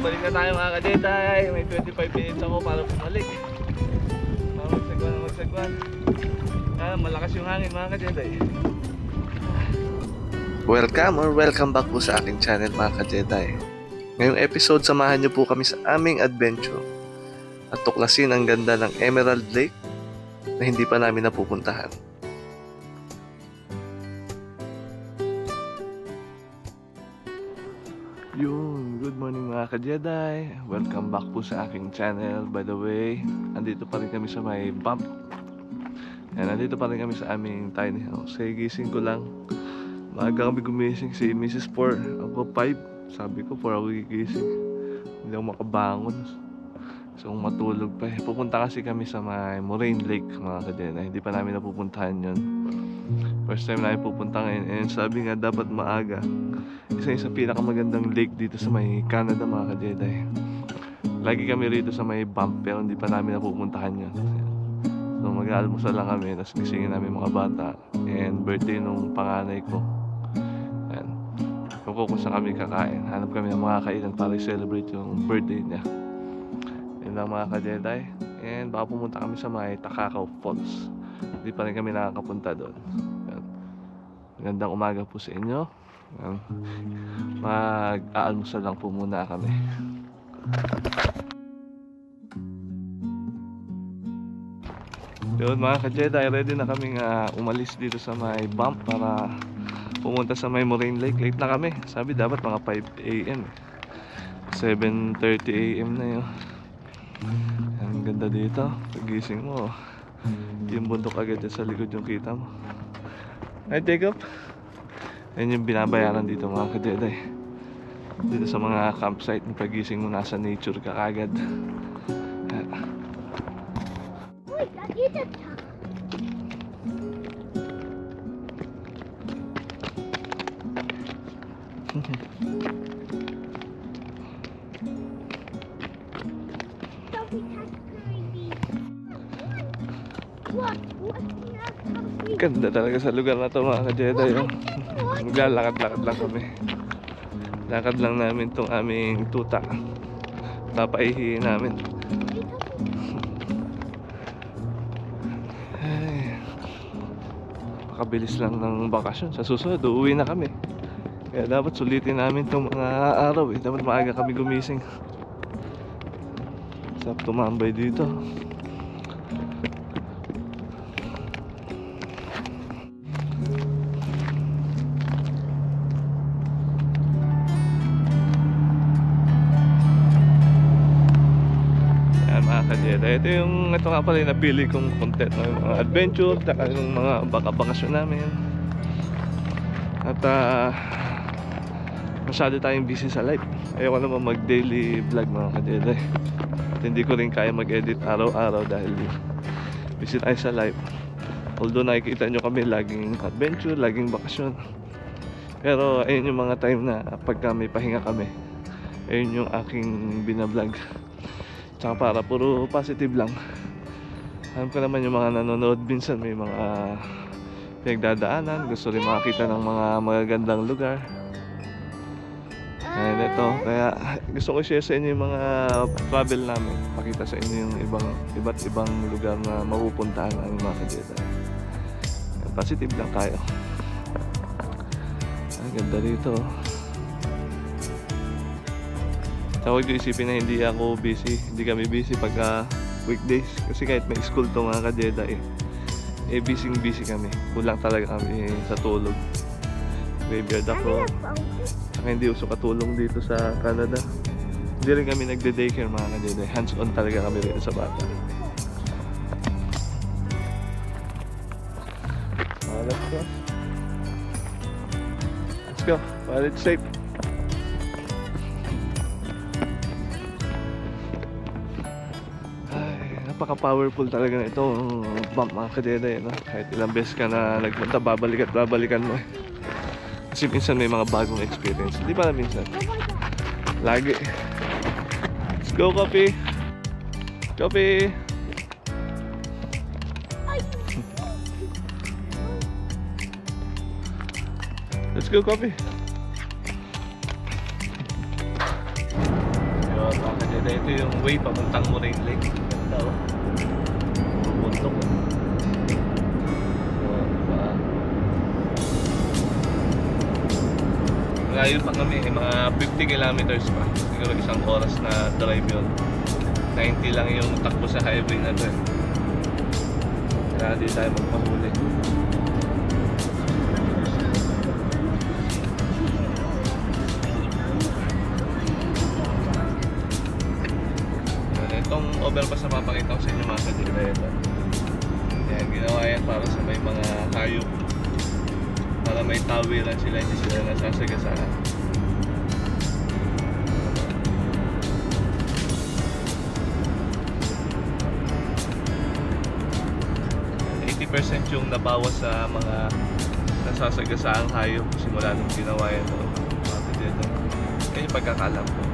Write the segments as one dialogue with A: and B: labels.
A: balik na tayo mga ka-Jedi. May 25 minutes ako para bumalik. Magsagwan. Malakas yung hangin mga ka-Jedi.
B: Welcome or welcome back po sa aking channel mga ka-Jedi. Ngayong episode, samahan niyo po kami sa aming adventure at tuklasin ang ganda ng Emerald Lake na hindi pa namin napupuntahan. Yun, good morning mga ka-Jedi. Welcome back po sa aking channel. By the way, andito pa rin kami sa may bump. Yan, andito pa rin kami sa aming tiny house. Say, gising ko lang. Maaga kami gumising, si Mrs. 4. Ako 5. Sabi ko 4 ako gigising. Hindi ako makabangon. So matulog pa. Pupunta kasi kami sa may Moraine Lake mga ka-Jedi. Hindi pa namin napupuntahan yun. First time namin pupunta ngayon. And sabi nga dapat maaga. Isa yung sa pinakamagandang lake dito sa may Canada mga ka-Jedi. Lagi kami rito sa may bump pero hindi pa namin napupuntahan yun. So mag-aalmusal lang kami. Tapos gisingin namin mga bata. And birthday nung panganay ko. Ayan. Kung saan kami kakain. Hanap kami ng mga kainan para i-celebrate yung birthday niya. Yun lang mga ka-Jedi. And baka pumunta kami sa may Takakaw Falls. Hindi pa rin kami nakakapunta doon. Ayan. Magandang umaga po sa inyo. Mag-aalmusal lang po muna kami. Yun mga ka-Jedi, ready na kaming umalis dito sa may bump para pumunta sa may Moraine Lake. Late na kami. Sabi dapat mga 5 AM 7:30 AM na yun. Ang ganda dito. Pagising mo, yung bundok agad sa likod yung kita mo. Hi Jacob. Yan yung binabayaran dito mga ka-Jedi. Dito sa mga campsite, pagising mo nasa nature ka agad. Ganda talaga sa lugar na to mga ka-Jedi. Maglalakad-lakad lang kami. Lakad lang namin tong aming tuta. Papaihiin namin. Ay, pakabilis lang ng bakasyon. Sa susunod, uuwi na kami. Kaya dapat sulitin namin tong mga araw eh. Dapat maaga kami gumising. Sarap tumambay dito. Ito nga pala yung napili kong content ng mga adventure, yung mga bakasyon namin. At masyado tayong busy sa life. Ayoko naman mag daily vlog mga ka-Jedi. At hindi ko rin kaya mag-edit araw-araw dahil busy tayo sa life. Although nakikita nyo kami laging adventure, laging bakasyon. Pero ayun yung mga time na pagka may pahinga kami, ayun yung aking binablog. Tsaka para puro positive lang. Alam ko naman yung mga nanonood minsan may mga pinagdadaanan, gusto rin makakita ng mga magagandang lugar. And ito, kaya gusto ko share sa inyo yung mga travel namin. Pakita sa inyo yung iba't ibang lugar na mapupuntahan ng mga ka-Jedi. Positive lang tayo. Ang ganda rito. Huwag nyo isipin na hindi ako busy. Hindi kami busy pagka weekdays. Kasi kahit may school to mga ka-Jedi busy kami. Kulang talaga kami sa tulog. Graveyard ako. Saka hindi uso katulong dito sa Canada. Hindi rin kami nagde-daycare mga ka-Jedi. Hands on talaga kami rito sa bata. Let's go. While it's safe. Napaka-powerful talaga na itong bump mga ka-Jedi, no? Kahit ilang beses ka na nagpunta, babalikan mo eh. Kasi minsan may mga bagong experience. Hindi pala minsan. Lagi. Let's go, Coffee! Coffee! Let's go, Coffee! Kajeda, ito yung way papuntang Moraine Lake. Ganda oh. Bundok oh. Malayo pa kami, mga 50 kilometers pa. Siguro isang oras na drive yun. 90 lang yung takbo sa highway na to eh. Kaya di tayo magpahuli. Itong overpass na papakita ko sa inyo mga Kajeda, ito. Yan, ginawa yan para sa may mga hayop, para may tawiran sila, hindi sila nasasagasaan. Yung nabawas sa mga nasasagasaang hayop simula nung ginawa yan ito mga Kajeda. Yan yung pagkakalam ko.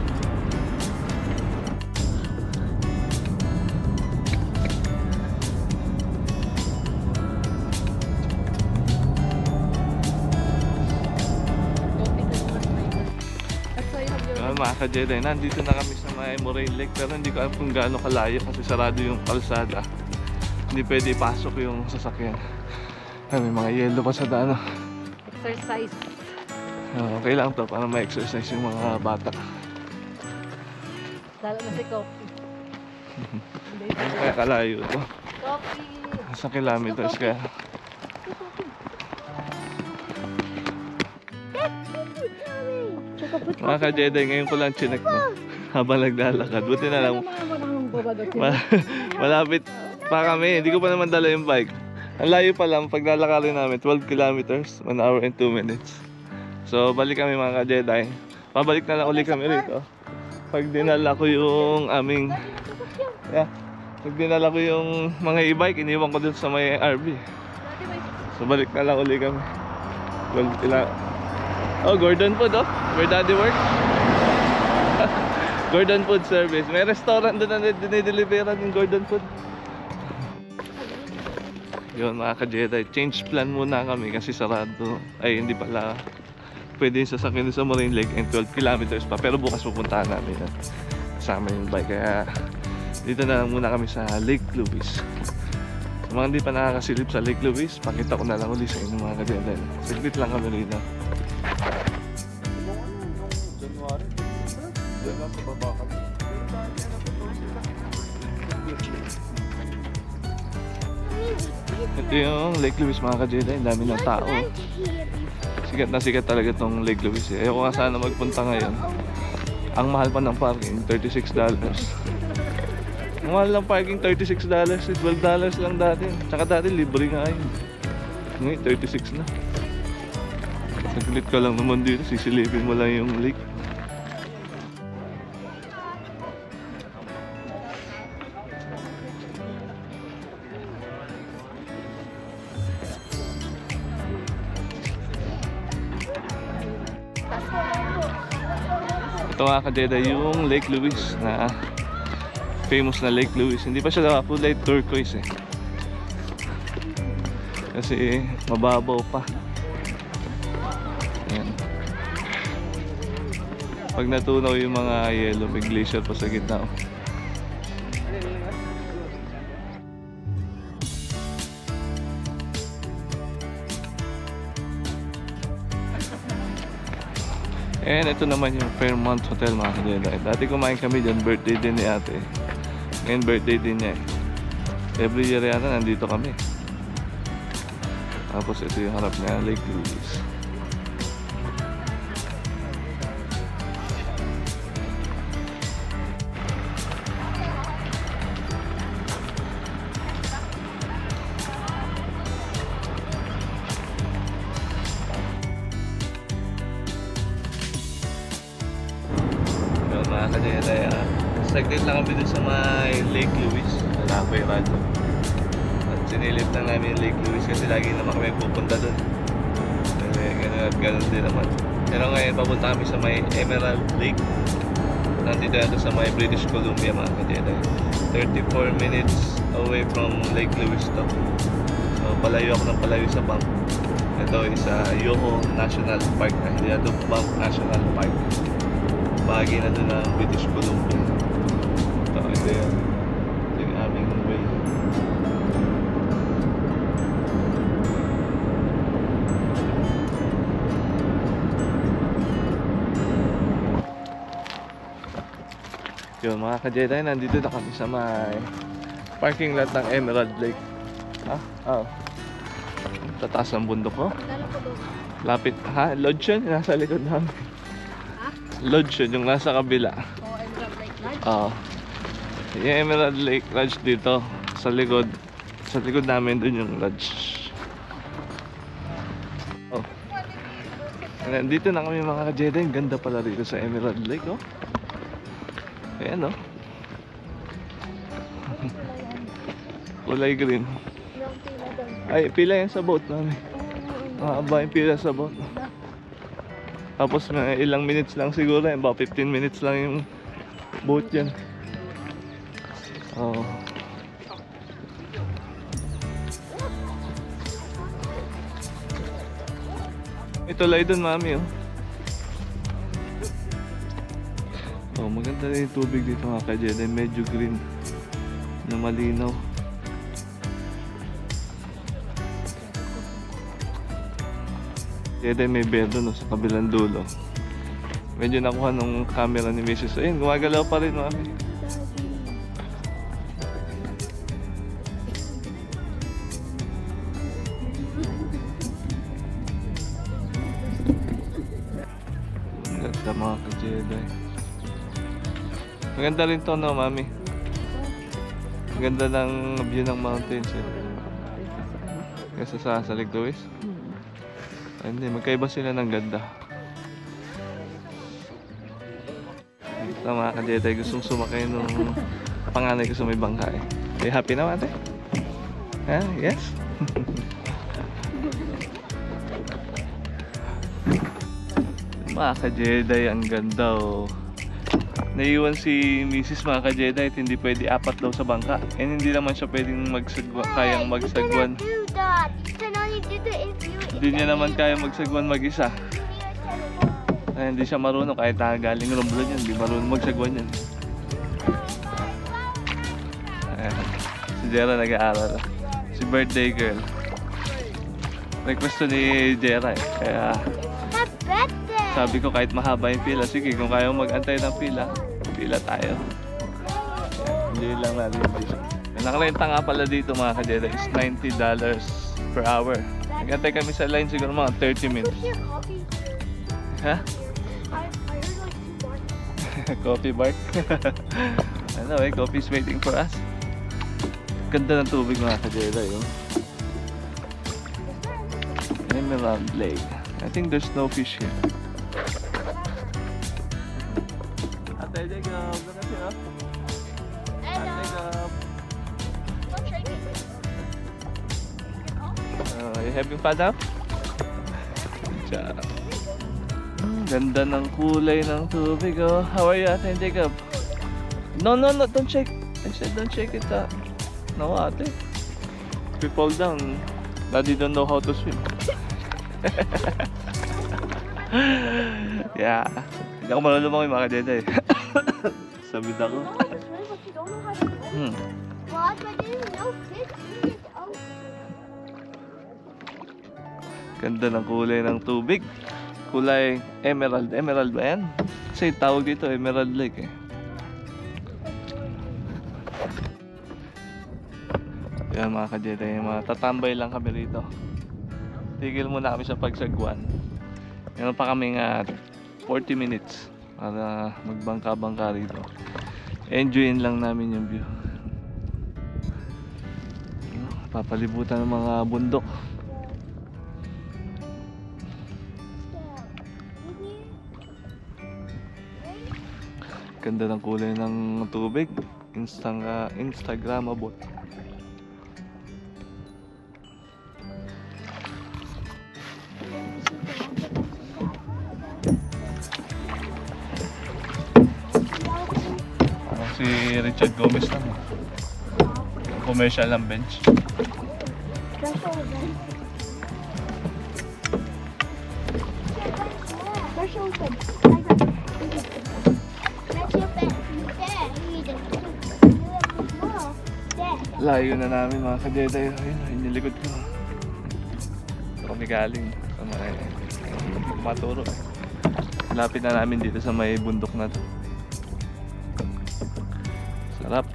B: Mga Kajeda, nandito na kami sa may Moraine Lake, pero hindi ko alam kung gaano kalayo kasi sarado yung kalsada. Hindi pwede ipasok yung sasakyan. Ay, may mga yellow pa sa daan.
C: Exercise.
B: Okay lang to para ma-exercise yung mga bata.
C: Lalo na si Coffee.
B: Kaya kalayo to.
C: Coffee!
B: Sa kilometers kaya. Mga Kajeda, ngayon ko lang chinek mo habang naglalakad. Buti na lang. Malapit pa kami. Hindi ko pa naman dala yung bike. Ang layo pa lang. Pag lalakarin namin 12 kilometers, 1 hour and 2 minutes. So balik kami mga Kajeda. Pabalik na lang ulit kami rito. Pag dinala ko yung aming pag dinala ko yung mga e-bike, iniwan ko dun sa may RV. So balik na lang ulit kami. Oh, Gordon Food oh. Where Daddy works. Gordon Food Service. May restaurant doon na dinideliveran yung Gordon Food. Yun mga Kajeda, change plan muna kami kasi sarado. Ay, hindi pala pwede yung sasakyan sa Moraine Lake and 12 kilometers pa. Pero bukas pupuntahan namin yan. Kasama yung bike. Kaya dito na lang muna kami sa Lake Louise. Sa mga hindi pa nakakasilip sa Lake Louise, pakita ko na lang ulit sa inyo mga Kajeda. Saglit lang kami rito. Ito yung Lake Louise mga Kajeda, ang dami ng tao. Sikat na sikat talaga itong Lake Louise eh. Ayoko nga sana magpunta ngayon. Ang mahal pa ng parking, $36. Ang mahal ng parking, $36. $12 lang dati. Tsaka dati libre nga yun. Ngayon, 36 na. Saglit ka lang naman dito, sisilipin mo lang yung lake. Ito nga Kajeda, yung Lake Louise na famous na Lake Louise. Hindi pa siya kulay turquoise eh. Kasi mababaw pa. Ayan. Pag natunaw yung mga yellow, may glacier pa sa gitna oh. And ito naman yung Fairmont Hotel mga Kajeda. Dati kumain kami dyan, birthday din ni ate. Ngayon birthday din niya eh. Every year yata nandito kami. Tapos ito yung harap niya, Lake Louise. Mga Kajeda, saglit lang kami dun sa may Lake Louise, Lapay Radyo. At sinilip lang namin yung Lake Louise kasi lagi naman kami pupunta dun. Kasi ganun din naman. Pero ngayon papunta kami sa may Emerald Lake. Nandito na sa may British Columbia mga Kajeda. 34 minutes away from Lake Louise to. So palayo ako ng palayo sa Banff. Ito is Yoho National Park na, hindi na ito Banff National Park. bahagi na doon ng British Columbia. Ito yun. Ito yung aming way. Yun mga ka-Jedi, nandito na kami sa may parking lot ng Emerald Lake. Oo. Sa taas ng bundok ko.
C: Dala ko doon.
B: Lapit, ha? Lodge yun, nasa likod namin.
C: Ha?
B: Lodge yun, yung nasa kabila.
C: Oo, Emerald Lake Lodge.
B: Oo. Yung Emerald Lake Lodge dito, sa likod. Sa likod namin dun yung lodge. Oh. Nandito na kami mga ka-Jedi. Ang ganda pala dito sa Emerald Lake, oh. Ayan, oh. Kulay green.
C: Yung pila doon.
B: Ay, pila yan sa boat namin. Mahaba yung pila sa boat. Tapos may ilang minutes lang siguro. About 15 minutes lang yung boat yan. Oh. May tulay doon, mami, oh. Oh, maganda na yung tubig dito mga ka-Jedi. Medyo green na malinaw. Jedi, may bear doon, oh, sa kabilang dulo. Medyo nakuha nung camera ni Mrs. Ayun, gumagalaw pa rin, mami. Maganda mga ka-Jedi. Maganda rin to, no, mami? Maganda ng view ng mountains, eh. Kasi sa Lake Louise. Ay, hindi, magkaiba sila ng ganda. Ito mga ka-Jedi, gustong sumakay nung panganay ko sa may bangka, eh. Are you happy na, ate? Ha? Yes? Mga ka-Jedi, ang ganda, oh. Naiwan si Mrs. mga ka-Jedi at hindi pwede apat daw sa bangka. And hindi naman siya pwedeng kayang magsagwan. Hindi niya naman kaya magsagwan mag-isa. Ay, hindi siya marunong kahit galing Romblon yan. Hindi marunong magsagwan yan. Ayan. Si Jera nag-aaral. Si birthday girl. Request to ni Jera, eh. Kaya sabi ko kahit mahaba yung pila, sige kung kaya mag-antay ng pila, pila tayo. Hindi lang natin yung pila. Nakalenta nga pala dito mga ka-Jedi is $90 per hour. Nag-antay kami sa line siguro mga 30 minutes. Ha? Coffee bark? Ano eh, coffee is waiting for us. Ganda ng tubig mga ka-Jedi, oh. Emerald Lake. I think there's no fish here. Ate Jacob, look at you. Ate Jacob. You having fun now? Ganda ng kulay ng tubig, oh. How are you, Ate Jacob? No, don't shake. I said don't shake it. No, ate. If we fall down, Daddy don't know how to swim. Yeah. Hindi ako malulumang yung mga ka-Jedi. Sabit ako. Ganda ng kulay ng tubig. Kulay emerald. Emerald ba yan? Kasi tawag dito Emerald Lake, eh. Yan mga ka-Jedi, tatambay lang kami rito. Tigil muna kami sa pagsagwan. Meron pa kaming 40 minutes para magbangka-bangka rito. Enjoyin lang namin yung view. Papalibutan ng mga bundok. Ganda ng kulay ng tubig. Instagramable. Si Richard Gomez lang, commercial ng bench. Layo na namin mga ka-Jedi. Ayun, ayun yung likod ko. Ito kami galing sa may maturo. Lapit na namin dito sa may bundok na to. Sarap.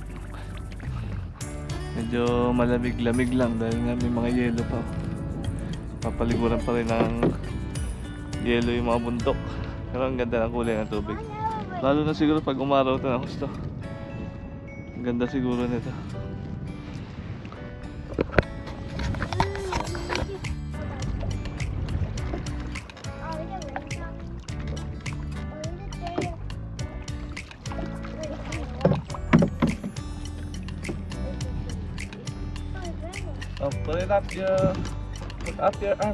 B: Medyo malamig-lamig lang dahil nga may mga yelo pa. Papaliguran pa rin ng yelo yung mga bundok. Pero ang ganda ng kulay ng tubig. Lalo na siguro pag umaraw ito ng gusto. Ang ganda siguro nito. Oh, put it up your arm.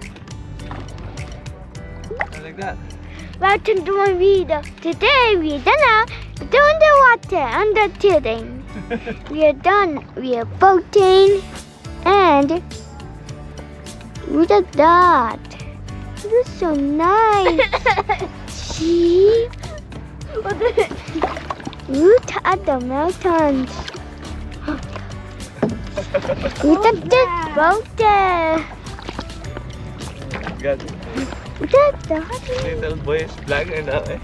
B: Like that.
C: Welcome to my video. Today we're done doing the water and the tilting. We are done. We are boating and look at that. It is so nice. See? Look at the mountains. Look at this boat there.
B: God,
C: Look at that.
B: little boy is vlogging now eh.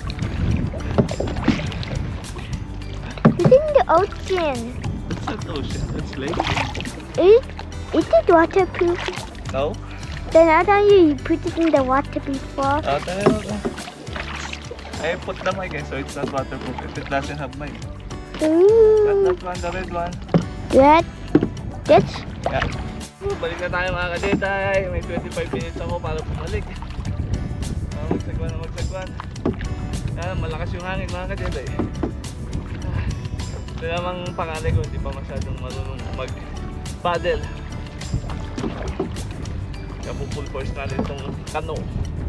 C: It's in the ocean.
B: It's not ocean, it's lake.
C: Is it waterproof?
B: No?
C: Then I thought you put it in the water before.
B: I put the mic eh, so it's not waterproof if it doesn't have mic.
C: Ooh.
B: That one, the red one.
C: That. That's.
B: Yeah. Balik na tayo mga ka-Jedi. May 25 minutes ako para bumalik. Magsagwan. Malakas yung hangin mga ka-Jedi. Ito namang panganay ko, hindi pa masyadong marunong mag-paddle. Kaya full force natin itong canoe.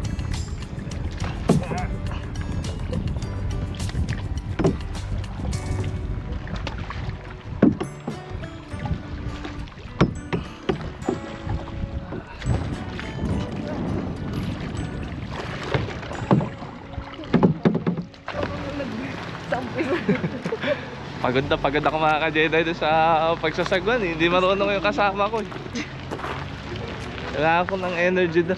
B: Pagod ako mga ka-Jedi doon sa pagsasagwan eh. Hindi marunong yung kasama ko eh. Kailangan ko ng energy doon.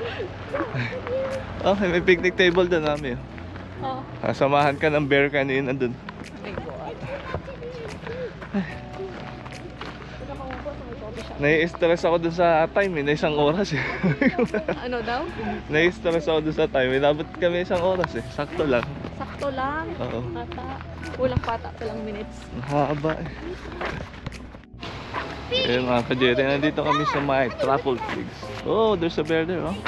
B: Okay, may picnic table doon namin.
C: Oh.
B: Samahan ka ng bear kanina doon. Nai-stress ako doon sa time eh, na 1 oras eh.
D: Ano daw?
B: Nai-stress ako doon sa time, inabot kami 1 oras eh, sakto lang.
D: Sakto lang.
B: Oo.
D: Kulang pata, kulang minutes.
B: Mahaba eh. Ayun mga ka-Jedi, nandito kami sa may truffle twigs. Oh, there's a bear there oh.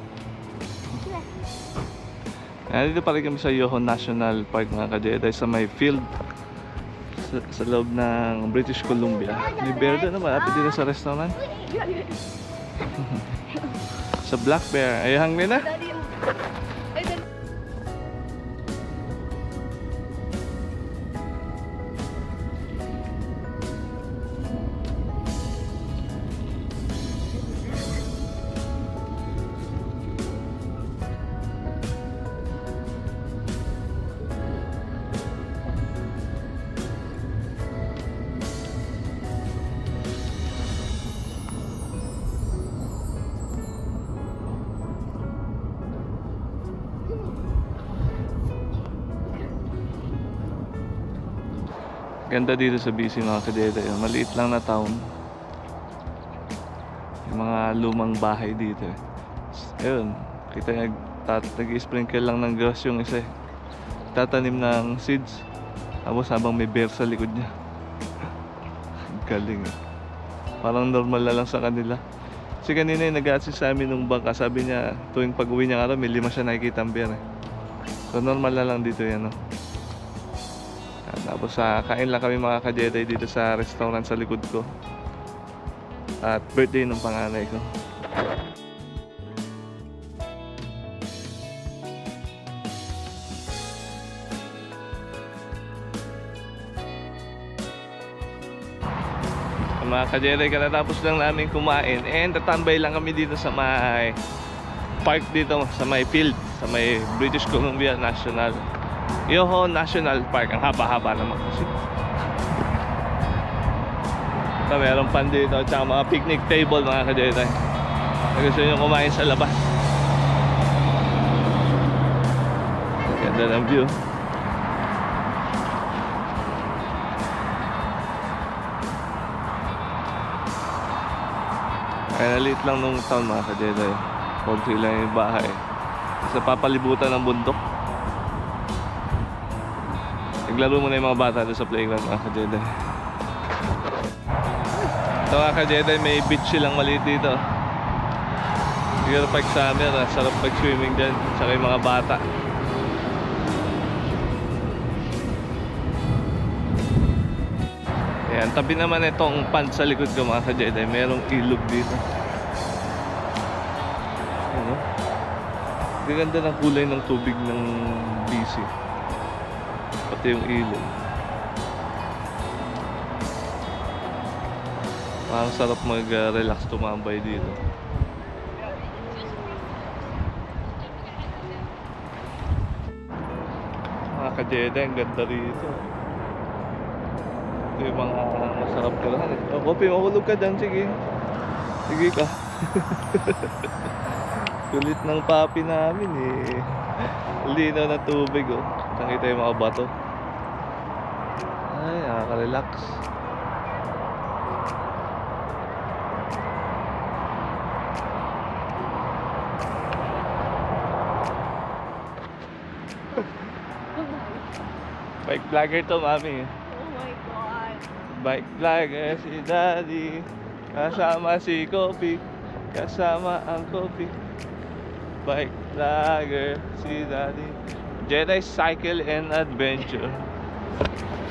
B: Nandito pa rin kami sa Yoho National Park mga ka-Jedi, sa may field sa loob ng British Columbia. May bear doon naman, malapit dito sa restaurant. Sa black bear. Ay, hungry na? Ganda dito sa BC mga ka-Jedi. Maliit lang na town. Yung mga lumang bahay dito eh. Ayun, kita nag-sprinkle lang ng grass yung isa eh. Tatanim ng seeds. Tapos habang may bear sa likod niya. Galing eh. Parang normal na lang sa kanila. Kasi kanina yung nag-assist sa amin nung bangka. Sabi niya tuwing pag-uwi niya araw may 5 siya nakikita ang bear eh. So normal na lang dito yan oh. Tapos kain lang kami mga ka-Jedi dito sa restaurant sa likod ko. At birthday ng panganay ko. Mga ka-Jedi, katatapos lang namin kumain and tatambay lang kami dito sa may park dito, sa may field, sa may British Columbia National Yoho National Park. Ang haba-haba naman kasi. So, meron pan dito, tsaka mga picnic table mga ka-Jedi. Gusto nyo kumain sa labas. Ganda ng view. Kaya nalit lang nung town mga ka-Jedi. Konti lang yung bahay. Sa papalibutan ng bundok. Naglaro muna yung mga bata doon sa playground mga ka-Jedi. Ito mga ka-Jedi, may beach silang maliit dito. Siguro pag summer, sarap pag-swimming dyan. Tsaka yung mga bata. Ayan, tabi naman itong pond sa likod ko mga ka-Jedi. Merong ilog dito. Ano? Gaganda ng kulay ng tubig ng BC. Pati yung ilog. Parang sarap mag-relax tumambay dito. Mga ka-Jedi, ang ganda rito. Ito yung mga masarap tirahan eh. Oh, Kopi, mahulog ka dyan. Sige. Sige ka. Kulit ng papi namin eh. Linaw na tubig oh. Nakita yung mga bato. Ay, nakaka-relax. Bike vlogger to, mami.
D: Oh my God.
B: Bike vlogger si Daddy. Kasama si Kopi. Kasama ang Kopi. Bike vlogger si Daddy. Jedi Cycle and Adventure.